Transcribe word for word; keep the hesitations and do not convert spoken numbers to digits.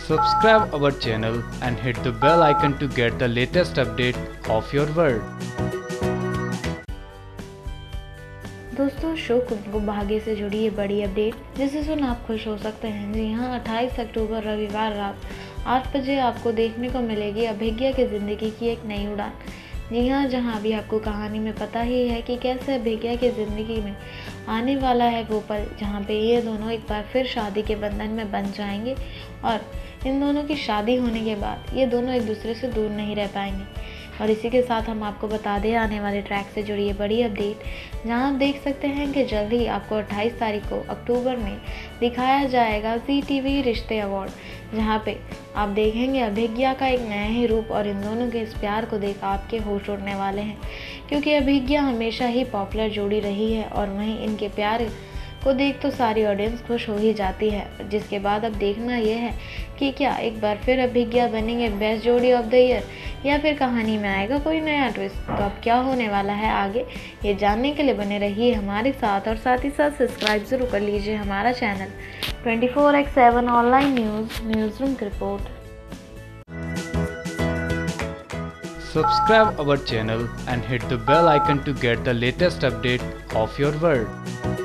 Subscribe our channel and hit the bell icon to get the latest update of your world. दोस्तों, show Kumkum Bhagya से जुड़ी ये बड़ी update जिसे सुन आप खुश हो सकते हैं। जी हाँ, अट्ठाईस अक्टूबर रविवार रात आठ बजे आपको देखने को मिलेगी अभिज्ञा की ज़िंदगी की एक नई उड़ान। जी हाँ, जहाँ अभी आपको कहानी में पता ही है कि कैसे अभिज्ञा की ज़िंदगी में आने वाला है वो पल जहाँ पे ये दोनों एक बार फिर शादी के बंधन में बंध जाएंगे और इन दोनों की शादी होने के बाद ये दोनों एक दूसरे से दूर नहीं रह पाएंगे। और इसी के साथ हम आपको बता दें आने वाले ट्रैक से जुड़ी ये बड़ी अपडेट, जहां आप देख सकते हैं कि जल्द ही आपको अट्ठाईस तारीख को अक्टूबर में दिखाया जाएगा जी टीवी रिश्ते अवार्ड, जहां पे आप देखेंगे अभिज्ञा का एक नया ही रूप और इन दोनों के इस प्यार को देख आपके होश उड़ने वाले हैं, क्योंकि अभिज्ञा हमेशा ही पॉपुलर जोड़ी रही है और वहीं इनके प्यार को देख तो सारी ऑडियंस खुश हो ही जाती है। जिसके बाद अब देखना यह है कि क्या एक बार फिर अभिज्ञा बनेंगे बेस्ट जोड़ी ऑफ द ईयर या फिर कहानी में आएगा कोई नया ट्विस्ट। तो अब क्या होने वाला है आगे, ये जानने के लिए बने रहिए हमारे साथ और साथ ही साथ सब्सक्राइब जरूर कर लीजिए हमारा channel twenty four x seven online news news room की report. Subscribe our channel and hit the bell icon to get the latest update of your world.